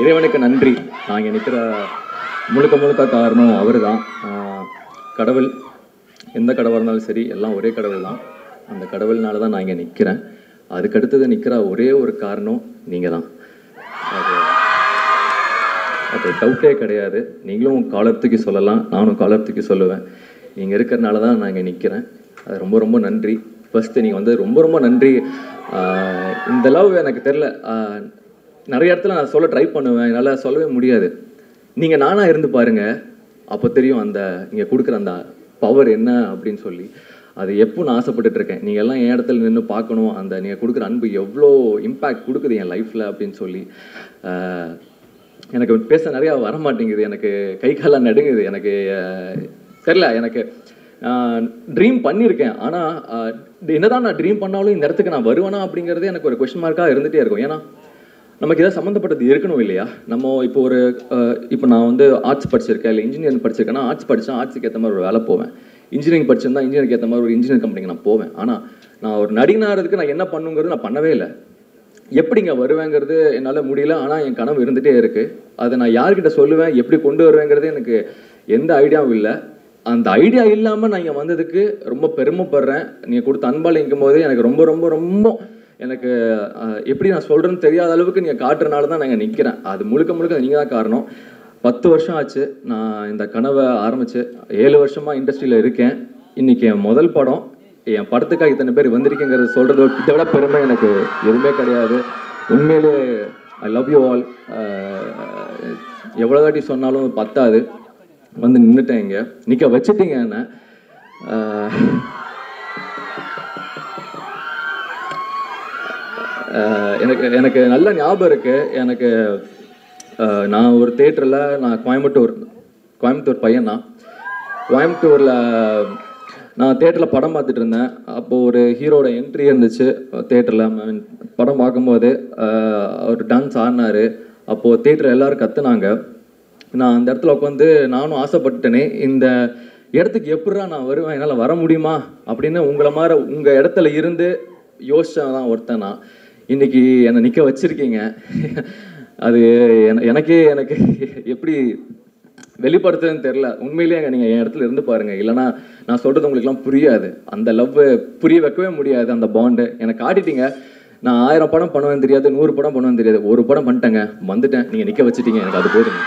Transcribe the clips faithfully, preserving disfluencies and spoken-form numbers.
இறைவனுக்கு நன்றி. நான் இங்கே நிற்கிற முழுக்க முழுக்க காரணம் அவர் தான். கடவுள், எந்த கடவுளாக இருந்தாலும் சரி, எல்லாம் ஒரே கடவுள் தான். அந்த கடவுள்னால தான் நான் இங்கே நிற்கிறேன். அதுக்கடுத்தது நிற்கிற ஒரே ஒரு காரணம் நீங்கள் தான். அது அது டவுட்டே கிடையாது. நீங்களும் காலத்துக்கு சொல்லலாம், நானும் காலத்துக்கு சொல்லுவேன். நீங்கள் இருக்கிறனால தான் நான் இங்கே நிற்கிறேன். அது ரொம்ப ரொம்ப நன்றி. ஃபஸ்ட்டு நீங்கள் வந்து ரொம்ப ரொம்ப நன்றி. இந்த லவ் எனக்கு தெரில, நிறைய இடத்துல நான் சொல்ல ட்ரை பண்ணுவேன், என்னால் சொல்லவே முடியாது. நீங்கள் நானாக இருந்து பாருங்கள், அப்போ தெரியும் அந்த நீங்கள் கொடுக்குற அந்த பவர் என்ன அப்படின்னு சொல்லி. அது எப்போ நான் ஆசைப்பட்டுட்ருக்கேன், நீங்கள் எல்லாம் என் இடத்துல நின்று பார்க்கணும், அந்த நீங்கள் கொடுக்குற அன்பு எவ்வளோ இம்பேக்ட் கொடுக்குது என் லைஃப்பில் அப்படின்னு சொல்லி. எனக்கு பேச நிறையா வரமாட்டேங்குது, எனக்கு கை காலாம் நடுங்குது. எனக்கு தெரில, எனக்கு ட்ரீம் பண்ணியிருக்கேன். ஆனால் என்னதான் நான் ட்ரீம் பண்ணாலும் இந்த இடத்துக்கு நான் வருவேனா அப்படிங்கிறதே எனக்கு ஒரு கொஸ்டின் மார்க்காக இருந்துகிட்டே இருக்கும். ஏன்னா நமக்கு எதாவது சம்மந்தப்பட்டது இருக்கணும் இல்லையா? நம்ம இப்போ ஒரு இப்போ நான் வந்து ஆர்ட்ஸ் படிச்சிருக்கேன், இல்லை இன்ஜினியரிங் படிச்சிருக்கேன்னா ஆர்ட்ஸ் படித்தா ஆர்ட்ஸுக்கு ஏற்ற மாதிரி ஒரு வேலை போவேன். இன்ஜினியரிங் படிச்சிருந்தா இன்ஜினியருக்கு ஏற்ற மாதிரி ஒரு இன்ஜினியரிங் கம்பெனிக்கு நான் போவேன். ஆனால் நான் ஒரு நடிகனாகிறதுக்கு நான் என்ன பண்ணுங்கிறது நான் பண்ணவே இல்லை. எப்படிங்க வருவேங்கிறது என்னால் முடியல. ஆனால் என் கனவு இருந்துகிட்டே இருக்குது. அதை நான் யார்கிட்ட சொல்லுவேன், எப்படி கொண்டு வருவேங்கிறது எனக்கு எந்த ஐடியாவும் இல்லை. அந்த ஐடியா இல்லாமல் நான் இங்கே வந்ததுக்கு ரொம்ப பெருமைப்படுறேன். நீங்கள் கொடுத்த அன்பால் இங்கும் போதே எனக்கு ரொம்ப ரொம்ப ரொம்ப எனக்கு எப்படி நான் சொல்கிறேன்னு தெரியாத அளவுக்கு நீங்கள் காட்டுறனால தான் நான் இங்கே நிற்கிறேன். அது முழுக்க முழுக்க நீங்கள் தான் காரணம். பத்து வருஷம் ஆச்சு நான் இந்த கனவை ஆரம்பித்து. ஏழு வருஷமாக இண்டஸ்ட்ரியில் இருக்கேன். இன்றைக்கி என் முதல் படம், என் படத்துக்காக இத்தனை பேர் வந்திருக்கேங்கிறது சொல்கிறது இதை விட பெருமை எனக்கு எதுவுமே கிடையாது. உண்மையிலே ஐ லவ் யூ ஆல். எவ்வளோ தாட்டி சொன்னாலும் பத்தாது. வந்து நின்றுட்டேன், இங்கே நிற்க வச்சுட்டீங்க என்ன. எனக்கு எனக்கு நல்ல ஞாபகம் இருக்குது. எனக்கு நான் ஒரு தேட்டரில், நான் கோயம்புத்தூர் கோயம்புத்தூர் பையன் தான். கோயம்புத்தூரில் நான் தேட்டரில் படம் பார்த்துட்டு இருந்தேன். அப்போது ஒரு ஹீரோட என்ட்ரி இருந்துச்சு தேட்டரில். படம் பார்க்கும்போது அவர் டான்ஸ் ஆடினார். அப்போது தேட்டரில் எல்லோரும் கற்றுனாங்க. நான் அந்த இடத்துல உட்காந்து நானும் ஆசைப்பட்டுட்டேனே, இந்த இடத்துக்கு எப்படா நான் வருவேன், என்னால் வர முடியுமா அப்படின்னு உங்களை மாதிரி உங்கள் இடத்துல இருந்து யோசிச்சேன் தான் ஒருத்தன் நான். இன்றைக்கி என்னை நிற்க வச்சுருக்கீங்க. அது எனக்கே எனக்கு எப்படி வெளிப்படுத்துறதுன்னு தெரில. உண்மையிலேயே அங்கே நீங்கள் என் இடத்துல இருந்து பாருங்கள், இல்லைனா நான் சொல்கிறது உங்களுக்குலாம் புரியாது. அந்த லவ் புரிய வைக்கவே முடியாது. அந்த பாண்டு எனக்கு காட்டிட்டீங்க. நான் ஆயிரம் படம் பண்ணுவேன்னு தெரியாது, நூறு படம் பண்ணுவேன்னு தெரியாது. ஒரு படம் பண்ணிட்டேங்க, வந்துட்டேன், நீங்கள் நிற்க வச்சுட்டீங்க, எனக்கு அது போதுங்க.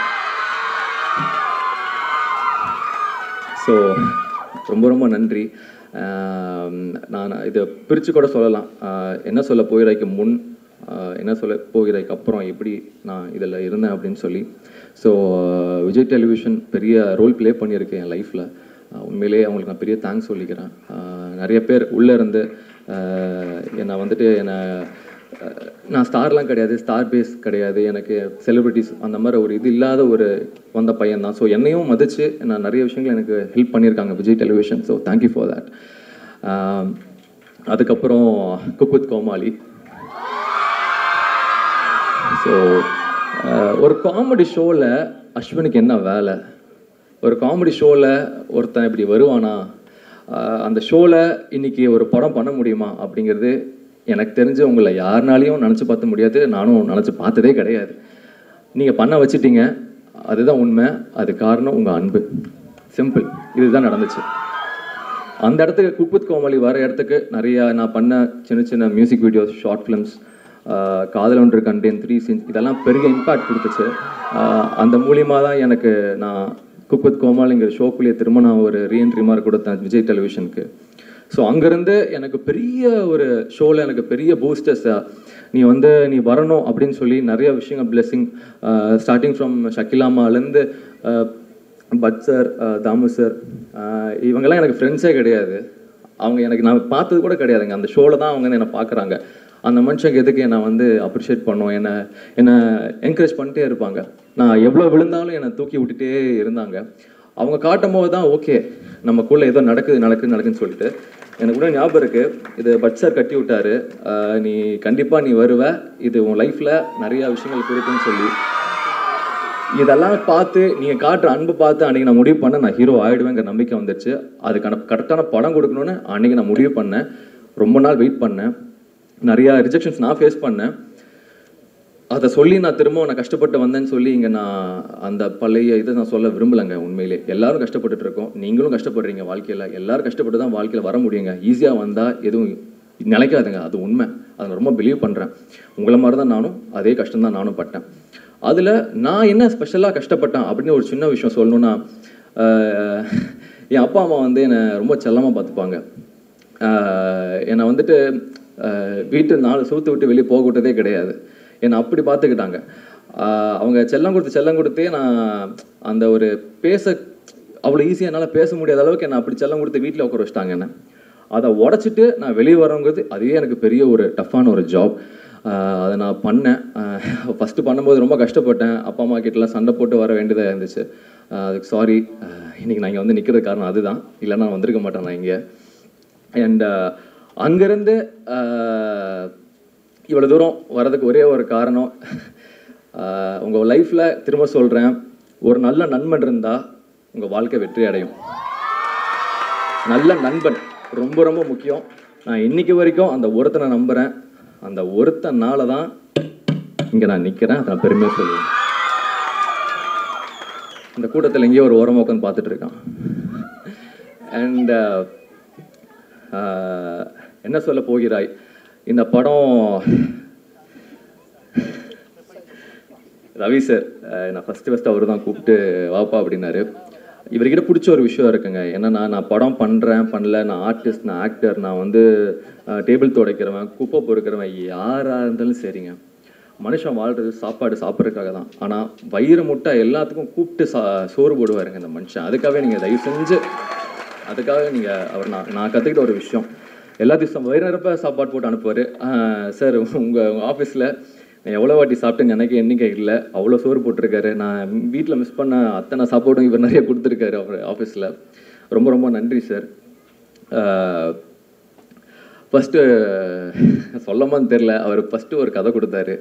ஸோ ரொம்ப ரொம்ப நன்றி. நான் இதை பிரித்து கூட சொல்லலாம். என்ன சொல்ல போகிறாய்க்கு முன், என்ன சொல்ல போகிறாய்க்கு அப்புறம் எப்படி நான் இதில் இருந்தேன் அப்படின்னு சொல்லி. ஸோ விஜய் டெலிவிஷன் பெரிய ரோல் ப்ளே பண்ணியிருக்கேன் என் லைஃப்பில். உண்மையிலேயே அவங்களுக்கு நான் பெரிய தேங்க்ஸ் சொல்லிக்கிறேன். நிறைய பேர் உள்ளே இருந்து என்னை வந்துட்டு என்னை, நான் ஸ்டார்லாம் கிடையாது, ஸ்டார் பேஸ் கிடையாது, எனக்கு செலிப்ரிட்டிஸ் அந்த மாதிரி ஒரு இது இல்லாத ஒரு வந்த பையன் தான். ஸோ என்னையும் மதித்து நான் நிறைய விஷயங்கள் எனக்கு ஹெல்ப் பண்ணியிருக்காங்க Vijay television. So thank you for that. அதுக்கப்புறம் குக் வித் கோமாளி. ஸோ ஒரு காமெடி ஷோவில் அஸ்வினுக்கு என்ன வேலை? ஒரு காமெடி ஷோவில் ஒருத்தன் இப்படி வருவானா? அந்த ஷோவில் இன்றைக்கி ஒரு படம் பண்ண முடியுமா அப்படிங்கிறது எனக்கு தெரிஞ்சு உங்களை யாருனாலையும் நினச்சி பார்த்த முடியாது. நானும் நினச்சி பார்த்ததே கிடையாது. நீங்கள் பண்ண வச்சுட்டீங்க, அதுதான் உண்மை. அது காரணம் உங்கள் அன்பு. சிம்பிள். இதுதான் நடந்துச்சு. அந்த இடத்துக்கு குக் வித் கோமாளி வர இடத்துக்கு நிறையா நான் பண்ண சின்ன சின்ன மியூசிக் வீடியோஸ், ஷார்ட் ஃபிலிம்ஸ், காதல் ஒன்று கண்டேன், த்ரீ சீன்ஸ், இதெல்லாம் பெரிய இம்பேக்ட் கொடுத்துச்சு. அந்த மூலியமாக தான் எனக்கு நான் குக் வித் கோமாளிங்கிற ஷோக்குள்ளேயே திரும்ப நான் ஒரு ரீஎன்ட்ரி மாதிரி கொடுத்தேன் விஜய் டெலிவிஷனுக்கு. ஸோ அங்கேருந்து எனக்கு பெரிய ஒரு ஷோவில் எனக்கு பெரிய பூஸ்டர்ஸாக நீ வந்து நீ வரணும் அப்படின்னு சொல்லி நிறைய விஷயங்கள் பிளெஸிங். ஸ்டார்டிங் ஃப்ரம் ஷக்கிலாமாலேருந்து பட் சார், தாமு சார், இவங்கெல்லாம் எனக்கு ஃப்ரெண்ட்ஸே கிடையாது. அவங்க எனக்கு நான் பார்த்தது கூட கிடையாதுங்க. அந்த ஷோவில் தான் அவங்க என்னை பார்க்குறாங்க. அந்த மனுஷங்க எதுக்கு என்னை வந்து அப்ரிஷியேட் பண்ணோம், என்னை என்னை என்கரேஜ் பண்ணிட்டே இருப்பாங்க. நான் எவ்வளோ விழுந்தாலும் என்னை தூக்கி விட்டுட்டே இருந்தாங்க. அவங்க காட்டும் போது தான் ஓகே நமக்குள்ளே ஏதோ நடக்குது நடக்குது நடக்குதுன்னு சொல்லிட்டு. எனக்கு கூட ஞாபகம் இருக்குது, இது பட் சார் கட்டி விட்டார், நீ கண்டிப்பாக நீ வருவ, இது உன் லைஃப்பில் நிறையா விஷயங்கள் கொடுக்குன்னு சொல்லி. இதெல்லாம் பார்த்து நீங்கள் காட்டுற அன்பு பார்த்து அன்றைக்கி நான் முடிவு பண்ணேன், நான் ஹீரோ ஆகிடுவேங்கிற நம்பிக்கை வந்துடுச்சு. அதுக்கான கரெக்டான படம் கொடுக்கணுன்னு அன்றைக்கி நான் முடிவு பண்ணேன். ரொம்ப நாள் வெயிட் பண்ணேன். நிறையா ரிஜெக்ஷன்ஸ் நான் ஃபேஸ் பண்ணேன். அதை சொல்லி நான் திரும்ப நான் கஷ்டப்பட்டு வந்தேன்னு சொல்லி இங்கே நான் அந்த பழைய இதை நான் சொல்ல விரும்பலைங்க. உண்மையிலே எல்லாரும் கஷ்டப்பட்டுட்டு இருக்கோம், நீங்களும் கஷ்டப்படுறீங்க வாழ்க்கையில். எல்லாரும் கஷ்டப்பட்டு தான் வாழ்க்கையில் வர முடியுங்க. ஈஸியாக வந்தால் எதுவும் நினைக்காதுங்க, அது உண்மை. அதை நான் ரொம்ப பிலீவ் பண்ணுறேன். உங்களை மாதிரி தான் நானும் அதே கஷ்டம் தான் நானும் பட்டேன். அதில் நான் என்ன ஸ்பெஷலாக கஷ்டப்பட்டேன் அப்படின்னு ஒரு சின்ன விஷயம் சொல்லணுன்னா, என் அப்பா அம்மா வந்து என்னை ரொம்ப செல்லமாக பார்த்துப்பாங்க. என்னை வந்துட்டு வீட்டு நாலு சூத்து விட்டு வெளியே போக விட்டதே கிடையாது. என்னை அப்படி பார்த்துக்கிட்டாங்க. அவங்க செல்லம் கொடுத்து செல்லம் கொடுத்தே நான் அந்த ஒரு பேச அவ்வளோ ஈஸியாக என்னால் பேச முடியாத அளவுக்கு என்னை அப்படி செல்லம் கொடுத்து வீட்டில் உட்கார வச்சிட்டாங்க. என்ன அதை உடச்சிட்டு நான் வெளியே வரவங்கிறது அதுவே எனக்கு பெரிய ஒரு டஃப்பான ஒரு ஜாப். அதை நான் பண்ணேன். ஃபஸ்ட்டு பண்ணும்போது ரொம்ப கஷ்டப்பட்டேன். அப்பா அம்மா கிட்டலாம் சண்டை போட்டு வர வேண்டியதாக இருந்துச்சு. அதுக்கு சாரி. இன்றைக்கி நான் இங்கே வந்து நிற்கிறது காரணம் அதுதான், இல்லைன்னா நான் வந்திருக்க மாட்டேன் நான் இங்கே. அண்ட் அங்கேருந்து இவ்வளோ தூரம் வர்றதுக்கு ஒரே ஒரு காரணம், உங்கள் லைஃப்பில் திரும்ப சொல்கிறேன், ஒரு நல்ல நண்பன் இருந்தால் உங்கள் வாழ்க்கை வெற்றி அடையும். நல்ல நண்பன் ரொம்ப ரொம்ப முக்கியம். நான் இன்றைக்கி வரைக்கும் அந்த ஒருத்தனை நம்புகிறேன். அந்த ஒருத்தனால தான் இங்கே நான் நிற்கிறேன். அதை நான் பெருமையாக சொல்லுவேன். இந்த கூட்டத்தில் எங்கேயோ ஒரு ஓரமாக உட்காந்து பார்த்துட்டு இருக்கான். அண்ட் என்ன சொல்ல போகிறாய் இந்த படம், ரவி சார் நான் ஃபஸ்ட்டு ஃபஸ்ட்டு அவர் தான் கூப்பிட்டு வாப்பா அப்படின்னாரு. இவர்கிட்ட பிடிச்ச ஒரு விஷயம் இருக்குங்க. என்னன்னா, நான் படம் பண்ணுறேன் பண்ணல, நான் ஆர்டிஸ்ட், நான் ஆக்டர், நான் வந்து டேபிள் துடைக்கிறவன், குப்பை பொறுக்கிறவன், யாராக இருந்தாலும் சரிங்க, மனுஷன் வாழ்கிறது சாப்பாடு சாப்பிட்றதுக்காக தான். ஆனால் வயிறு முட்டை எல்லாத்துக்கும் கூப்பிட்டு சா சோறு போடுவாருங்க இந்த மனுஷன். அதுக்காகவே நீங்கள் தயவு செஞ்சு, அதுக்காக நீங்கள் அவர் நான் நான் கற்றுக்கிட்ட ஒரு விஷயம், எல்லாத்தையும் வயிறு நிரப்ப சாப்பாடு போட்டு அனுப்புவார். சார் உங்கள் உங்கள் ஆஃபீஸில் நான் எவ்வளோ வாட்டி சாப்பிட்டேன்னு எனக்கு எண்ணிக்கை இல்லை, அவ்வளோ சோறு போட்டிருக்காரு. நான் வீட்டில் மிஸ் பண்ண அத்தனை சாப்பாடும் இவர் நிறைய கொடுத்துருக்காரு அவர் ஆஃபீஸில். ரொம்ப ரொம்ப நன்றி சார். ஃபஸ்ட்டு சொல்லமான்னு தெரில, அவர் ஃபஸ்ட்டு ஒரு கதை கொடுத்தாரு,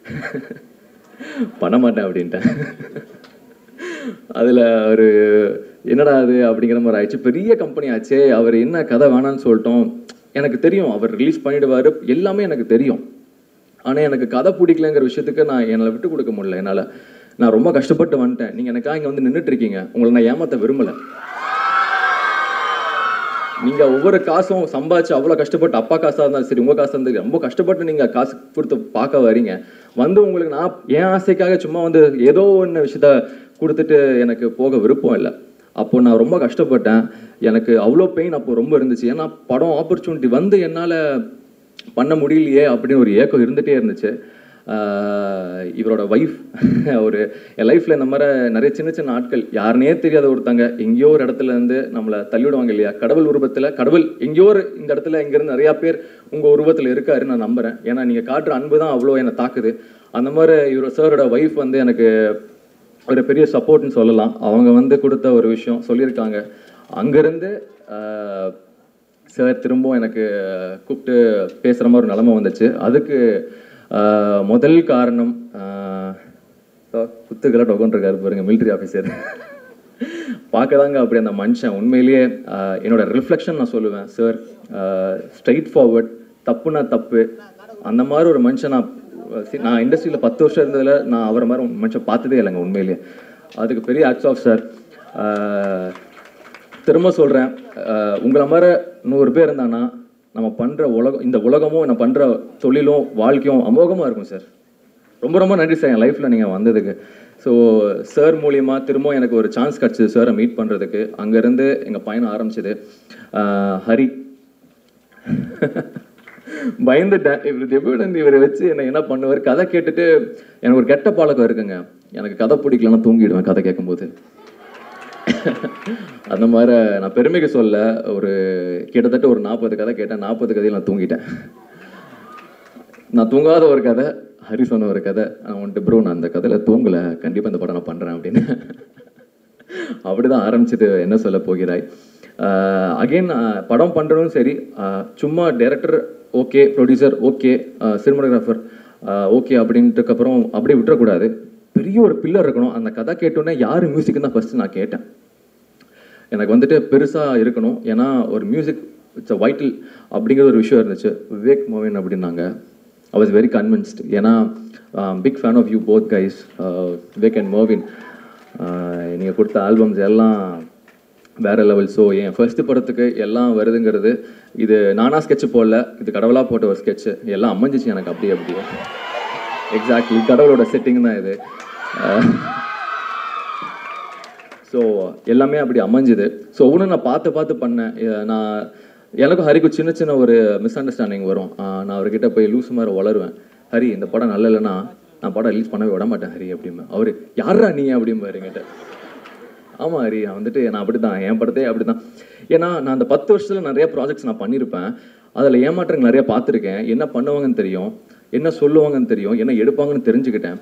பண்ண மாட்டேன் அப்படின்ட்டேன். அதில் அவர் என்னடா அது அப்படிங்கிற மாதிரி ஆயிடுச்சு. பெரிய கம்பெனி ஆச்சே, அவர் என்ன கதை வேணான்னு சொல்லிட்டோம். எனக்கு தெரியும் அவர் ரிலீஸ் பண்ணிவிடுவார், எல்லாமே எனக்கு தெரியும். ஆனால் எனக்கு கதை பிடிக்கலங்கிற விஷயத்துக்கு நான் என்னால் விட்டு கொடுக்க முடியல. என்னால் நான் ரொம்ப கஷ்டப்பட்டு வந்துட்டேன். நீங்கள் எனக்காக இங்கே வந்து நின்றுட்டுருக்கீங்க, உங்களை நான் ஏமாற்ற விரும்பலை. நீங்கள் ஒவ்வொரு காசும் சம்பாதிச்சு அவ்வளோ கஷ்டப்பட்டு, அப்பா காசாக இருந்தாலும் சரி, உங்கள் காசாக இருந்தாலும் ரொம்ப கஷ்டப்பட்டு நீங்கள் காசு கொடுத்து பார்க்க வரீங்க. வந்து உங்களுக்கு நான் என் ஆசைக்காக சும்மா வந்து ஏதோ ஒன்று விஷயத்த கொடுத்துட்டு எனக்கு போக விருப்பம் இல்லை. அப்போ நான் ரொம்ப கஷ்டப்பட்டேன். எனக்கு அவ்வளோ பெயின் அப்போ ரொம்ப இருந்துச்சு. ஏன்னா படம் ஆப்பர்ச்சுனிட்டி வந்து என்னால் பண்ண முடியலையே அப்படின்னு ஒரு ஏக்கம் இருந்துகிட்டே இருந்துச்சு. இவரோட ஒய்ஃப் ஒரு என் லைஃப்பில் இந்த மாதிரி நிறைய சின்ன சின்ன ஆட்கள், யாருனே தெரியாத ஒருத்தங்க எங்கேயோ ஒரு இடத்துல இருந்து நம்மளை தள்ளிவிடுவாங்க இல்லையா, கடவுள் உருவத்தில். கடவுள் எங்கேயோ ஒரு இந்த இடத்துல இங்கேருந்து நிறையா பேர் உங்கள் உருவத்தில் இருக்காரு நான் நம்புகிறேன். ஏன்னா நீங்கள் காட்டுற அன்பு தான் அவ்வளோ என்னை தாக்குது. அந்த மாதிரி இவர் சாரோட ஒய்ஃப் வந்து எனக்கு ஒரு பெரிய சப்போர்ட்னு சொல்லலாம். அவங்க வந்து கொடுத்த ஒரு விஷயம் சொல்லியிருக்காங்க. அங்கேருந்து சார் திரும்பவும் எனக்கு கூப்பிட்டு பேசுகிற மாதிரி ஒரு நிலைமை வந்துச்சு. அதுக்கு முதல் காரணம், குத்துக்கெல்லாம் டொகன்றிருக்காரு பாருங்க, மிலிட்ரி ஆஃபீஸர். பார்க்க தாங்க அப்படி அந்த மனுஷன். உண்மையிலேயே என்னோட ரிஃப்ளெக்ஷன் நான் சொல்லுவேன் சார். ஸ்ட்ரைட் ஃபார்வர்ட், தப்புனா தப்பு, அந்த மாதிரி ஒரு மனுஷன் நான் நான் இண்டஸ்ட்ரியில் பத்து வருஷம் இருந்ததில் நான் அவரை மாதிரி மனுஷன் பார்த்ததே இல்லைங்க உண்மையிலேயே. அதுக்கு பெரிய ஹேட்ஸ் ஆஃப் சார். திரும்ப சொல்கிறேன், உங்களை மாதிரி நூறு பேர் இருந்தாங்கன்னா நம்ம பண்ணுற உலகம், இந்த உலகமும் நான் பண்ணுற தொழிலும் வாழ்க்கையும் அமோகமாக இருக்கும் சார். ரொம்ப ரொம்ப நன்றி சார் என் லைஃப்பில் நீங்கள் வந்ததுக்கு. ஸோ சார் மூலியமாக திரும்ப எனக்கு ஒரு சான்ஸ் கிடச்சிது சாரை மீட் பண்ணுறதுக்கு. அங்கேருந்து எங்கள் பயணம் ஆரம்பிச்சிது. ஹரி பயந்துட்டேன், இவர் எப்படி வந்து இவரை வச்சு என்னை என்ன பண்ணுவார். கதை கேட்டுட்டு எனக்கு ஒரு கெட்ட பழக்கம் இருக்குங்க, எனக்கு கதை பிடிக்கலன்னா தூங்கிடுவேன் கதை கேட்கும்போது. அந்த மாதிரி நான் பெருமைக்கு சொல்ல, ஒரு கிட்டத்தட்ட ஒரு நாற்பது கதை கேட்டேன். நாற்பது கதையில் நான் தூங்கிட்டேன். நான் தூங்காத ஒரு கதை ஹரி சொன்ன ஒரு கதை. நான் வந்துட்டு ப்ரோ நான் அந்த கதையில் தூங்கலை, கண்டிப்பாக இந்த படம் நான் பண்ணுறேன் அப்படின்னு. அப்படி தான் ஆரம்பிச்சது என்ன சொல்ல போகிறாய். அகெயின் படம் பண்ணுறதும் சரி, சும்மா director okay, producer okay, cinematographer okay அப்படின்ட்டுக்கப்புறம் அப்படியே விட்டுறக்கூடாது. பெரிய ஒரு பில்லர் இருக்கணும். அந்த கதை கேட்டோன்னே யார் மியூசிக்னு தான் ஃபஸ்ட்டு நான் கேட்டேன். எனக்கு வந்துட்டு பெருசாக இருக்கணும், ஏன்னா ஒரு மியூசிக் இட்ஸ் அ வைட்டல் அப்படிங்கிற ஒரு விஷயம் இருந்துச்சு. விவேக் மோவின் அப்படின்னாங்க. I was very convinced. ஏன்னா big fan of you both guys, Vivek and Mervin. நீங்கள் கொடுத்த ஆல்பம்ஸ் எல்லாம் வேறு லெவல். ஸோ என் ஃபர்ஸ்ட் படத்துக்கு எல்லாம் வருதுங்கிறது இது நானாக ஸ்கெட்சு போடல, இது கடவுளாக போட்ட ஒரு ஸ்கெட்சு. எல்லாம் அமைஞ்சிச்சு எனக்கு அப்படியே அப்படியே. எக்ஸாக்ட்லி கடவுளோட செட்டிங் தான் இது. ஸோ எல்லாமே அப்படி அமைஞ்சுது. ஸோ ஒன்று நான் பார்த்து பார்த்து பண்ணேன். நான் எனக்கும் ஹரிக்கும் சின்ன சின்ன ஒரு மிஸ் அண்டர்ஸ்டாண்டிங் வரும். நான் அவர்கிட்ட போய் லூஸ் மாதிரி வளருவேன். ஹரி இந்த படம் நல்ல இல்லைன்னா நான் படம் ரிலீஸ் பண்ணவே விட மாட்டேன் ஹரி அப்படிம்பேன். அவர் யாரா நீ அப்படிம்பாரு என்கிட்ட. ஆமாம் ஹரி, நான் வந்துட்டு நான் அப்படி தான், என் படத்தே அப்படி தான். ஏன்னா நான் அந்த பத்து வருஷத்தில் நிறைய ப்ராஜெக்ட்ஸ் நான் பண்ணியிருப்பேன். அதில் ஏமாற்றங்கள் நிறைய பார்த்துருக்கேன். என்ன பண்ணுவாங்கன்னு தெரியும், என்ன சொல்லுவாங்கன்னு தெரியும், என்ன எடுப்பாங்கன்னு தெரிஞ்சுக்கிட்டேன்.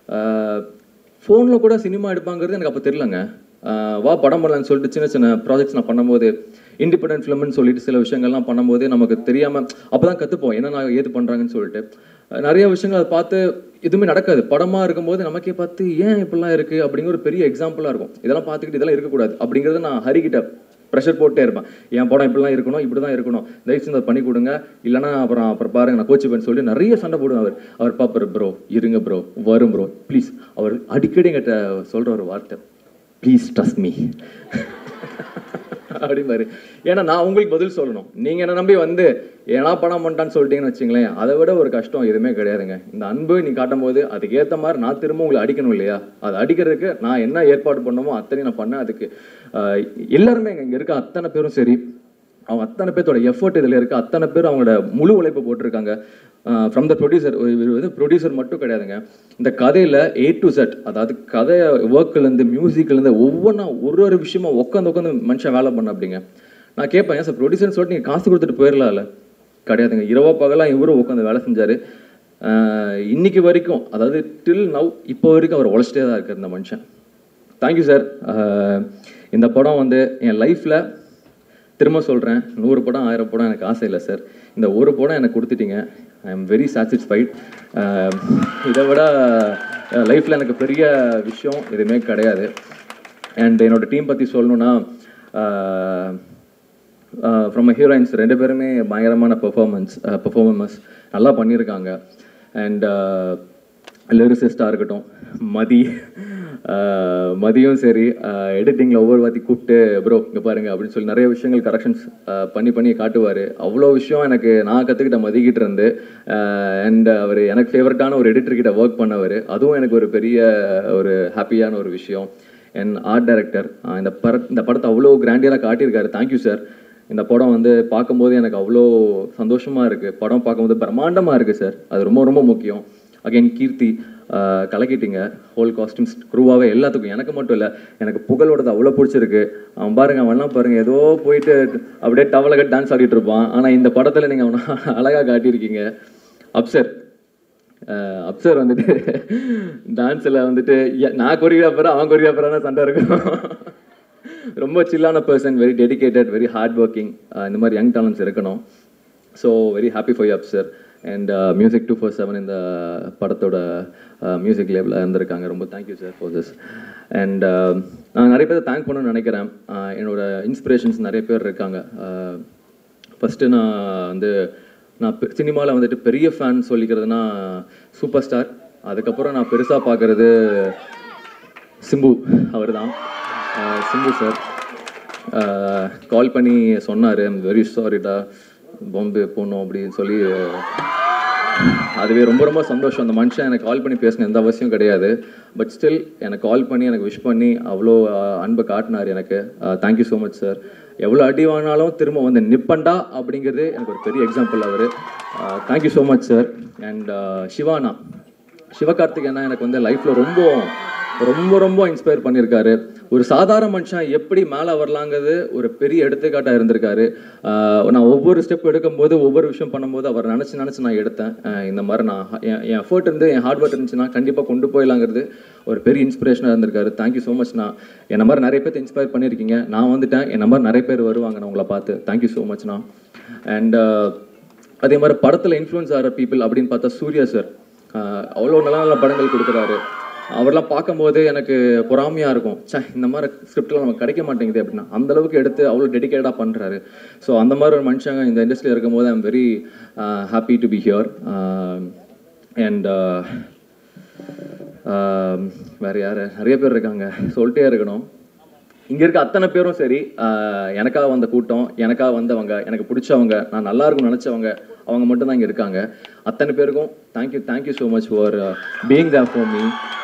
ஃபோனில் கூட சினிமா எடுப்பாங்கிறது எனக்கு அப்போ தெரிலங்க. வா படம் பண்ணலான்னு சொல்லிட்டு சின்ன சின்ன ப்ராஜெக்ட்ஸ் நான் பண்ணும்போது, இண்டிபெண்டன்ட் ஃபிலிம்னு சொல்லிட்டு சில விஷயங்கள்லாம் பண்ணும்போதே நமக்கு தெரியாமல் அப்போ தான் கற்றுப்போம் என்ன நான் ஏது பண்ணுறாங்கன்னு சொல்லிட்டு. நிறைய விஷயங்கள் அதை பார்த்து எதுவுமே நடக்காது. படமாக இருக்கும்போது நமக்கே பார்த்து ஏன் இப்படிலாம் இருக்குது அப்படிங்கிற ஒரு பெரிய எக்ஸாம்பிளாக இருக்கும். இதெல்லாம் பார்த்துக்கிட்டு இதெல்லாம் இருக்கக்கூடாது அப்படிங்கிறத நான் ஹரிக்கிட்ட ப்ரெஷர் போட்டே இருப்பேன். என் படம் இப்படிலாம் இருக்கணும், இப்படி தான் இருக்கணும், தயவுசெய்து அதை பண்ணி கொடுங்க, இல்லைனா அப்புறம் அப்புறம் பாருங்க நான் கோச்சிப்பேன்னு சொல்லி நிறைய சண்டை போடுவேன். அவர் அவர் பார்ப்பார், ப்ரோ இருங்க ப்ரோ வரும் ப்ரோ ப்ளீஸ். அவர் அடிக்கடி என்கிட்ட சொல்கிற ஒரு வார்த்தை, ப்ளீஸ் ட்ரஸ்ட் மீ அப்படிம்பாரு. ஏன்னா நான் உங்களுக்கு பதில் சொல்லணும். நீங்கள் என்ன நம்பி வந்து ஏன்னா படம் பண்ணிட்டான்னு சொல்லிட்டீங்கன்னு வச்சுங்களேன், அதை விட ஒரு கஷ்டம் எதுவுமே கிடையாதுங்க. இந்த அன்பு நீ காட்டும் போது அதுக்கேற்ற மாதிரி நான் திரும்ப உங்களை அடிக்கணும் இல்லையா? அது அடிக்கிறதுக்கு நான் என்ன ஏற்பாடு பண்ணமோ அத்தனை நான் பண்ணேன். அதுக்கு எல்லாருமே இங்கே இருக்க அத்தனை பேரும் சரி, அவங்க அத்தனை பேர்த்தோட எஃபர்ட் இதில் இருக்குது. அத்தனை பேர் அவங்களோட முழு உழைப்பு போட்டிருக்காங்க. ஃப்ரம் த ப்ரொடியூசர், இவர் வந்து ப்ரொடியூசர் மட்டும் கிடையாதுங்க. இந்த கதையில் ஏ டு செட், அதாவது கதை ஒர்க்லேருந்து மியூசிக்லேருந்து ஒவ்வொன்றா ஒரு ஒரு விஷயமா உட்காந்து உட்காந்து மனுஷன் வேலை பண்ண அப்படிங்க. நான் கேட்பேன், ஏன் சார் ப்ரொடியூசர்னு சொல்லிட்டு நீங்கள் காசு கொடுத்துட்டு போயிடலாம்ல? கிடையாதுங்க. இரவா பகலாம் இவரும் உட்காந்து வேலை செஞ்சார். இன்னைக்கு வரைக்கும், அதாவது டில் நவ் இப்போ வரைக்கும் அவர் உழைச்சிட்டே தான் இருக்கார் இந்த மனுஷன். Thank you sir. இந்த படம் வந்து என் லைஃப்பில் திரும்ப சொல்கிறேன், நூறு படம் ஆயிரம் படம் எனக்கு ஆசை இல்லை சார். இந்த ஒரு படம் எனக்கு கொடுத்துட்டீங்க. I am very satisfied. இதை விட லைஃப்பில் எனக்கு பெரிய விஷயம் எதுவுமே கிடையாது. அண்ட் என்னோடய டீம் பற்றி சொல்லணுன்னா, ஃப்ரம் அ ஹீரோயின்ஸ் ரெண்டு பேருமே பயங்கரமான பெர்ஃபார்மன்ஸ் பெர்ஃபார்மன்ஸ் நல்லா பண்ணியிருக்காங்க. அண்ட் லிரிசிஸ்டாக இருக்கட்டும் மதி, மதியும் சரி, எடிட்டிங்கில் ஒவ்வொரு வாட்டி கூப்பிட்டு ப்ரோ இங்கே பாருங்கள் அப்படின்னு சொல்லி நிறைய விஷயங்கள் கரெக்ஷன்ஸ் பண்ணி பண்ணி காட்டுவார். அவ்வளோ விஷயம் எனக்கு நான் கற்றுக்கிட்ட மதிக்கிட்டு இருந்து. அண்ட் அவர் எனக்கு ஃபேவரட்டான ஒரு எடிட்டர்கிட்ட ஒர்க் பண்ணவர். அதுவும் எனக்கு ஒரு பெரிய ஒரு ஹாப்பியான ஒரு விஷயம். அண்ட் ஆர்ட் டைரக்டர் இந்த பட இந்த படத்தை அவ்வளோ கிராண்டியராக காட்டியிருக்காரு. Thank you sir. இந்த படம் வந்து பார்க்கும்போது எனக்கு அவ்வளோ சந்தோஷமாக இருக்குது. படம் பார்க்கும்போது பிரம்மாண்டமாக இருக்குது சார். அது ரொம்ப ரொம்ப முக்கியம். அகைன் கீர்த்தி கலக்கிட்டீங்க. ஹோல் காஸ்டியூம்ஸ் குரூவாகவே எல்லாத்துக்கும், எனக்கு மட்டும் இல்லை, எனக்கு புகழோடது அவ்வளோ பிடிச்சிருக்கு. அவன் பாருங்க, அவன்லாம் பாருங்கள் ஏதோ போயிட்டு அப்படியே டவலை கட்டி டான்ஸ் ஆடிட்டு இருப்பான். ஆனால் இந்த படத்தில் நீங்கள் அவனை அழகாக காட்டியிருக்கீங்க. அப்சர் அப்சர் வந்துட்டு டான்ஸில் வந்துட்டு நான் கொரியோகிராஃபர் அவன் கொரியோகிராஃபரான சண்டை இருக்கும். ரொம்ப சில்லான person, very dedicated, very hard working. இந்த மாதிரி யங் டேலண்ட்ஸ் இருக்கணும். So very happy for you Absar. And music two four seven இந்த படத்தோட மியூசிக் லேபிளில் இருந்திருக்காங்க. ரொம்ப thank you sir for this. And நான் நிறைய பேர் தேங்க் பண்ணணும்னு நினைக்கிறேன். என்னோடய இன்ஸ்பிரேஷன்ஸ் நிறைய பேர் இருக்காங்க. ஃபஸ்ட்டு நான் வந்து நான் சினிமாவில் வந்துட்டு பெரிய ஃபேன் சொல்லிக்கிறதுனா சூப்பர் ஸ்டார். அதுக்கப்புறம் நான் பெருசாக பார்க்குறது சிம்பு, அவர் தான். சிம்பு சார் கால் பண்ணி சொன்னார், ஐம் வெரி சாரிடா பாம்பே போகணும் அப்படின்னு சொல்லி. அதுவே ரொம்ப ரொம்ப சந்தோஷம். அந்த மனுஷன் எனக்கு கால் பண்ணி பேசின எந்த அவசியம் கிடையாது. பட் ஸ்டில் எனக்கு கால் பண்ணி எனக்கு விஷ் பண்ணி அவ்வளோ அன்பை காட்டினார் எனக்கு. Thank you so much sir. எவ்வளோ அடி வாங்கினாலும் திரும்ப வந்து நிப்பண்டா அப்படிங்கிறது எனக்கு ஒரு பெரிய எக்ஸாம்பிள் அவர். Thank you so much sir. And சிவானா, சிவகார்த்திகேயனா எனக்கு வந்து லைஃப்பில் ரொம்ப ரொம்ப ரொம்ப இன்ஸ்பயர் பண்ணியிருக்காரு. ஒரு சாதாரண மனுஷன் எப்படி மேலே வரலாங்கிறது ஒரு பெரிய எடுத்துக்காட்டாக இருந்திருக்காரு. நான் ஒவ்வொரு ஸ்டெப் எடுக்கும்போது ஒவ்வொரு விஷயம் பண்ணும்போது அவர் நினச்சி நினச்சி நான் எடுத்தேன். இந்த மாதிரி நான் என் என் எஃபர்ட் இருந்து என் ஹார்ட் ஒர்க் இருந்துச்சுன்னா கண்டிப்பாக கொண்டு போயிடலாங்கிறது ஒரு பெரிய இன்ஸ்பிரேஷனாக இருந்திருக்காரு. Thank you so much. நான் என்ன மாதிரி நிறைய பேர் இன்ஸ்பயர் பண்ணியிருக்கீங்க. நான் வந்துட்டேன், என்ன மாதிரி நிறைய பேர் வருவாங்க நான் உங்களை பார்த்து. Thank you so மச்ண்ணா. அண்ட் அதே மாதிரி படத்தில் இன்ஃப்ளூயன்ஸ் ஆகிற பீப்புள் அப்படின்னு பார்த்தா சூர்யா சார் அவ்வளோ நல்ல நல்ல படங்கள் கொடுக்குறாரு. அவரெல்லாம் பார்க்கும்போது எனக்கு பொறாமையாக இருக்கும். சே, இந்த மாதிரி ஸ்கிரிப்ட்லாம் நமக்கு கிடைக்க மாட்டேங்குது அப்படின்னா அந்தளவுக்கு எடுத்து அவ்வளோ டெடிக்கேட்டாக பண்ணுறாரு. ஸோ அந்த மாதிரி ஒரு மனுஷங்க இந்த இண்டஸ்ட்ரியில் இருக்கும்போது I am very happy to be here. And வேறு யார் நிறைய பேர் இருக்காங்க, சொல்லிட்டே இருக்கணும். இங்கே இருக்க அத்தனை பேரும் சரி, எனக்காக வந்த கூட்டம், எனக்காக வந்தவங்க, எனக்கு பிடிச்சவங்க, நான் நல்லா இருக்கும்னு நினச்சவங்க, அவங்க மட்டும்தான் இங்கே இருக்காங்க. அத்தனை பேருக்கும் thank you thank you so much for being there for me.